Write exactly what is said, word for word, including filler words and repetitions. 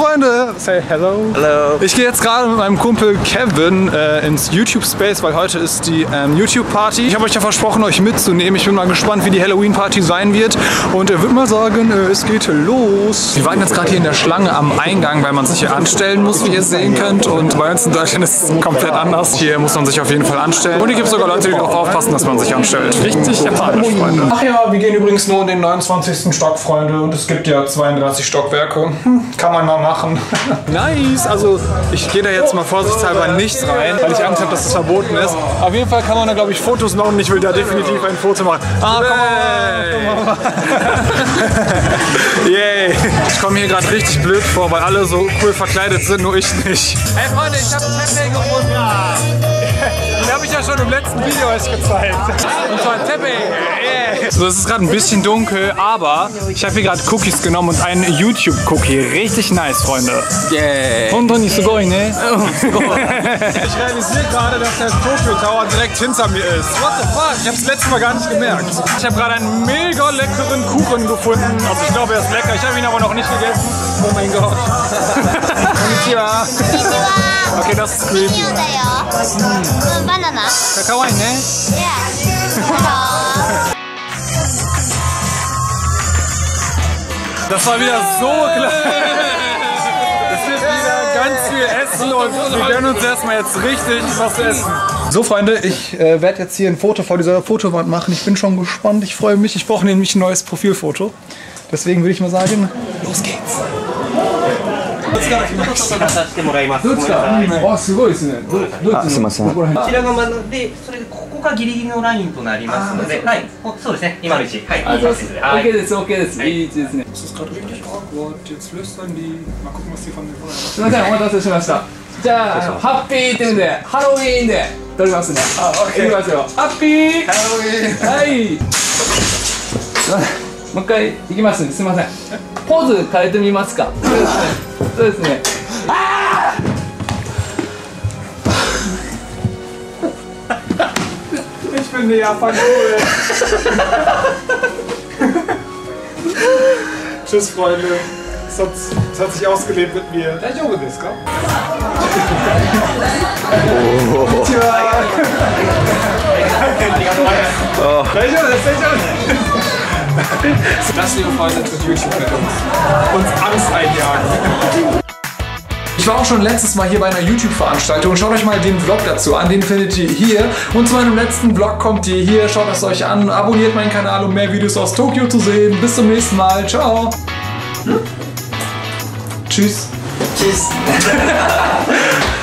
Freunde! Say hello. Hello. Ich gehe jetzt gerade mit meinem Kumpel Kevin äh, ins YouTube Space, weil heute ist die ähm, YouTube Party. Ich habe euch ja versprochen, euch mitzunehmen. Ich bin mal gespannt, wie die Halloween Party sein wird. Und er würde mal sagen, äh, es geht los. Wir warten jetzt gerade hier in der Schlange am Eingang, weil man sich hier anstellen muss, wie ihr sehen könnt. Und bei uns in Deutschland ist es komplett anders. Hier muss man sich auf jeden Fall anstellen. Und hier gibt es sogar Leute, die darauf aufpassen, dass man sich anstellt. Richtig japanisch, Freunde. Ach ja, wir gehen übrigens nur in den neunundzwanzigsten Stock, Freunde. Und es gibt ja zweiunddreißig Stockwerke. Hm, kann man mal machen. Nice. Also ich gehe da jetzt mal vorsichtshalber nicht rein, weil ich Angst habe, dass es verboten ist. Auf jeden Fall kann man da, glaube ich, Fotos machen. Ich will da definitiv ein Foto machen. Ah, komm mal. Yay. Ich komme hier gerade richtig blöd vor, weil alle so cool verkleidet sind, nur ich nicht. Hey Freunde, ich habe Teppei gefunden. Den habe ich ja schon im letzten Video euch gezeigt. Und zwar Teppei. Yeah. So, es ist gerade ein bisschen dunkel, aber ich habe hier gerade Cookies genommen und einen YouTube-Cookie. Richtig nice, Freunde. Yeah. Honton ist sugoi, ne? Ich realisiere gerade, dass der Tokyo Tower direkt hinter mir ist. What the fuck? Ich habe es letztes Mal gar nicht gemerkt. Ich habe gerade einen mega leckeren Kuchen gefunden. Also ich glaube, er ist lecker. Ich habe ihn aber noch nicht gegessen. Oh mein Gott. Konnichiwa. Okay, das ist creepy. Mm. Banana. Kawaii, ne? Ja. Das war wieder so klar. Es wird wieder ganz viel Essen und wir gönnen uns erstmal jetzt richtig was zu essen. So Freunde, ich äh, werde jetzt hier ein Foto vor dieser Fotowand machen. Ich bin schon gespannt, ich freue mich. Ich brauche nämlich ein neues Profilfoto. Deswegen würde ich mal sagen, los geht's. どっちか。あ、すごいですね。どどっちの？ここら辺。こちらがまずで、それでここがギリギリのラインとなりますので、はい、そうですね。今の位置、はい。あ、そうです。オッケーです、オッケーです。いい位置ですね。 Das ist gerade richtig awkward. Jetzt flüstern die. Mal gucken, was die von mir wollen. すみません、お待たせしました。じゃあ、ハッピーっていうんで、ハロウィーンで撮りますね。あ、オッケー。いきますよ。ハッピー。ハロウィーン。はい。もう一回いきますね。すみません。ポーズ変えてみますか。そうですね。ああ。 Ich finde Japan cool. Tschüss, Freunde. Es hat, es hat sich ausgelebt mit mir. Der Junge ist, gell? Oh. Tja. Oh. Der Junge ist, der Junge. Das, liebe Freunde, wird YouTube mit uns. Uns Angst einjagen. Ich war auch schon letztes Mal hier bei einer YouTube-Veranstaltung. Schaut euch mal den Vlog dazu an, den findet ihr hier. Und zu meinem letzten Vlog kommt ihr hier. Schaut es euch an, abonniert meinen Kanal, um mehr Videos aus Tokio zu sehen. Bis zum nächsten Mal. Ciao. Hm? Tschüss. Tschüss.